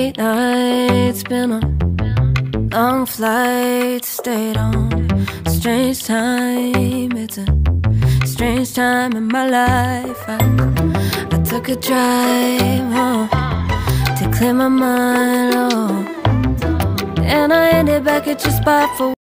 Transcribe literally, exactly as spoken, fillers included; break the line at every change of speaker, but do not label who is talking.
late nights, been on long flights, stayed on strange time. It's a strange time in my life. I, I took a drive home to clear my mind, oh, and I ended back at your spot for